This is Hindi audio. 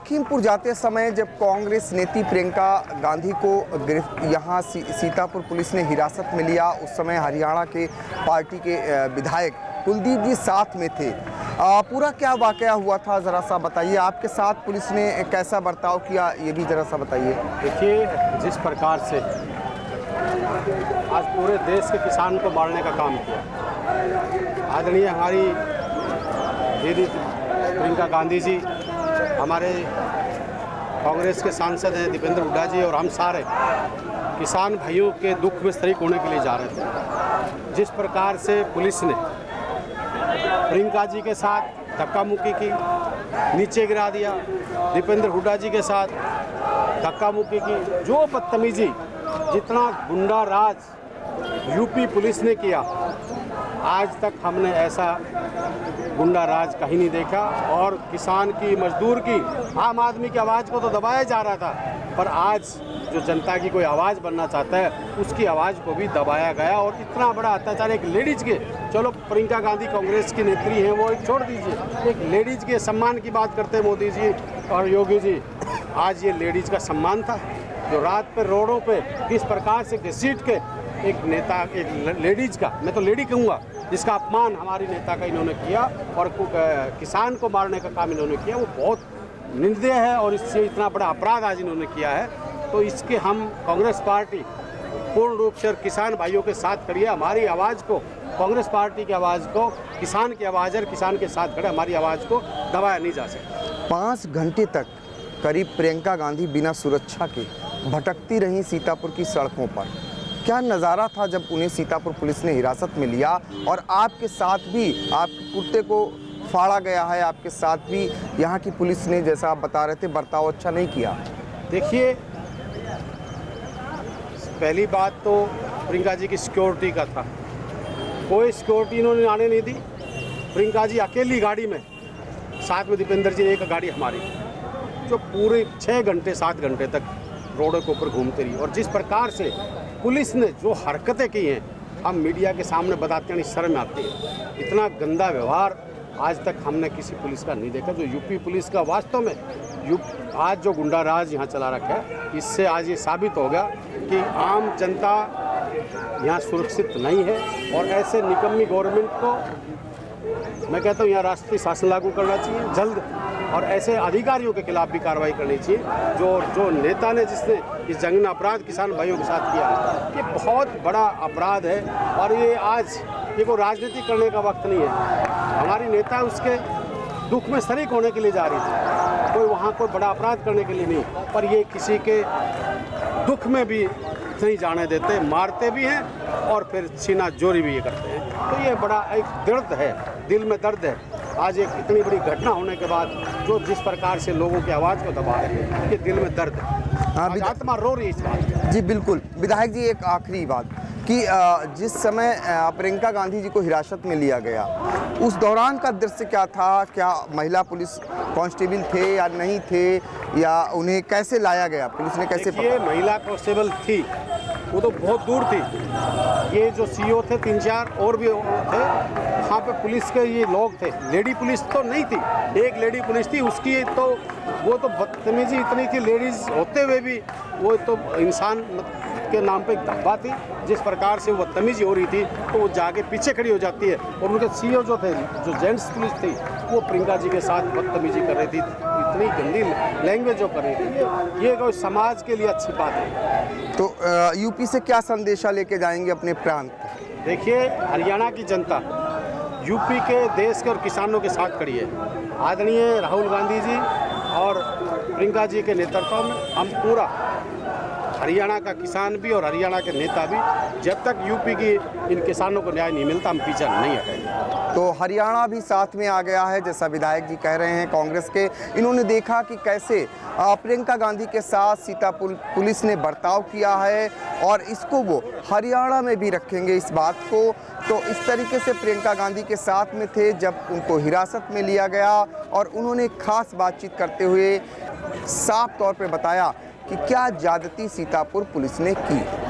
लखीमपुर जाते समय जब कांग्रेस नेत्री प्रियंका गांधी को यहाँ सीतापुर पुलिस ने हिरासत में लिया, उस समय हरियाणा के पार्टी के विधायक कुलदीप जी साथ में थे। पूरा क्या वाकया हुआ था ज़रा सा बताइए। आपके साथ पुलिस ने कैसा बर्ताव किया, ये भी ज़रा सा बताइए। देखिए, जिस प्रकार से आज पूरे देश के किसान को मारने का काम किया, आदरणीय हमारी दीदी प्रियंका गांधी जी, हमारे कांग्रेस के सांसद हैं दीपेंद्र हुड्डा जी, और हम सारे किसान भाइयों के दुख में शरीक होने के लिए जा रहे थे। जिस प्रकार से पुलिस ने प्रियंका जी के साथ धक्का मुक्की की, नीचे गिरा दिया, दीपेंद्र हुड्डा जी के साथ धक्का मुक्की की, जो बदतमीजी, जितना गुंडा राज यूपी पुलिस ने किया, आज तक हमने ऐसा गुंडा राज कहीं नहीं देखा। और किसान की, मजदूर की, आम आदमी की आवाज़ को तो दबाया जा रहा था, पर आज जो जनता की कोई आवाज़ बनना चाहता है, उसकी आवाज़ को भी दबाया गया। और इतना बड़ा अत्याचार एक लेडीज़ के, चलो प्रियंका गांधी कांग्रेस की नेत्री हैं, वो एक छोड़ दीजिए, एक लेडीज़ के सम्मान की बात करते हैं मोदी जी और योगी जी। आज ये लेडीज़ का सम्मान था जो रात पे रोडों पे किस प्रकार से घसीट के एक नेता, एक लेडीज़ का, मैं तो लेडी कहूँगा, जिसका अपमान हमारी नेता का इन्होंने किया और किसान को मारने का काम इन्होंने किया, वो बहुत निंदनीय है। और इससे इतना बड़ा अपराध आज इन्होंने किया है, तो इसके हम कांग्रेस पार्टी पूर्ण रूप से किसान भाइयों के साथ खड़ी है। हमारी आवाज़ को, कांग्रेस पार्टी की आवाज़ को, किसान की आवाज़ है, किसान के साथ खड़े, हमारी आवाज़ को दबाया नहीं जा सकता। 5 घंटे तक करीब प्रियंका गांधी बिना सुरक्षा के भटकती रहीं सीतापुर की सड़कों पर। क्या नज़ारा था जब उन्हें सीतापुर पुलिस ने हिरासत में लिया और आपके साथ भी, आपके कुर्ते को फाड़ा गया है, आपके साथ भी यहाँ की पुलिस ने, जैसा आप बता रहे थे, बर्ताव अच्छा नहीं किया। देखिए, पहली बात तो प्रियंका जी की सिक्योरिटी का था, कोई सिक्योरिटी इन्होंने आने नहीं दी। प्रियंका जी अकेली गाड़ी में, साथ में दीपेंद्र जी ने एक गाड़ी हमारी, जो पूरे 6 घंटे 7 घंटे तक रोडों के ऊपर घूमते रही। और जिस प्रकार से पुलिस ने जो हरकतें की हैं, हम मीडिया के सामने बताते हैं, शर्म आती है। इतना गंदा व्यवहार आज तक हमने किसी पुलिस का नहीं देखा। जो यूपी पुलिस का वास्तव में आज जो गुंडा राज यहाँ चला रखा है, इससे आज ये साबित हो गया कि आम जनता यहाँ सुरक्षित नहीं है। और ऐसे निकम्मी गवर्नमेंट को मैं कहता हूँ यहाँ राष्ट्रीय शासन लागू करना चाहिए जल्द, और ऐसे अधिकारियों के खिलाफ भी कार्रवाई करनी चाहिए। जो नेता ने, जिसने इस जघन्य अपराध किसान भाइयों के साथ किया, ये बहुत बड़ा अपराध है। और ये आज ये कोई राजनीति करने का वक्त नहीं है। हमारी नेता उसके दुख में शरीक होने के लिए जा रही थी, कोई वहाँ कोई बड़ा अपराध करने के लिए नहीं, पर ये किसी के दुख में भी नहीं जाने देते, मारते भी हैं और फिर छीना जोरी भी ये करते हैं। तो ये बड़ा एक दर्द है, दिल में दर्द है। आज एक इतनी बड़ी घटना होने के बाद जो जिस प्रकार से लोगों की आवाज़ को दबा रहे हैं, ये दिल में दर्द है। आत्मा रो रही है इस बात। जी बिल्कुल। विधायक जी, एक आखिरी बात कि जिस समय प्रियंका गांधी जी को हिरासत में लिया गया, उस दौरान का दृश्य क्या था? क्या महिला पुलिस कांस्टेबल थे या नहीं थे, या उन्हें कैसे लाया गया, पुलिस ने कैसे पकड़ा? महिला कांस्टेबल थी, वो तो बहुत दूर थी। ये जो सीओ थे 3-4 और भी थे, वहाँ पे पुलिस के ये लोग थे। लेडी पुलिस तो नहीं थी, एक लेडी पुलिस थी, उसकी तो वो तो बदतमीजी इतनी थी, लेडीज़ होते हुए भी वो तो इंसान के नाम पे धब्बा थी। जिस प्रकार से वो बदतमीजी हो रही थी, तो वो जाके पीछे खड़ी हो जाती है। और उनके सीओ जो थे, जो जेंट्स पुलिस थी, वो प्रियंका जी के साथ बदतमीजी कर रही थी, इतनी गंदी लैंग्वेज जो कर रही थी। ये कोई समाज के लिए अच्छी बात है। तो यूपी से क्या संदेशा लेके जाएंगे अपने प्रांत? देखिए, हरियाणा की जनता यूपी के, देश के और किसानों के साथ खड़ी है। आदरणीय राहुल गांधी जी और प्रियंका जी के नेतृत्व में हम पूरा हरियाणा का किसान भी और हरियाणा के नेता भी, जब तक यूपी की इन किसानों को न्याय नहीं मिलता, हम पीछे नहीं हटेंगे। तो हरियाणा भी साथ में आ गया है, जैसा विधायक जी कह रहे हैं कांग्रेस के। इन्होंने देखा कि कैसे प्रियंका गांधी के साथ सीतापुर पुलिस ने बर्ताव किया है, और इसको वो हरियाणा में भी रखेंगे इस बात को। तो इस तरीके से प्रियंका गांधी के साथ में थे जब उनको हिरासत में लिया गया, और उन्होंने खास बातचीत करते हुए साफ तौर पे बताया कि क्या ज्यादती सीतापुर पुलिस ने की।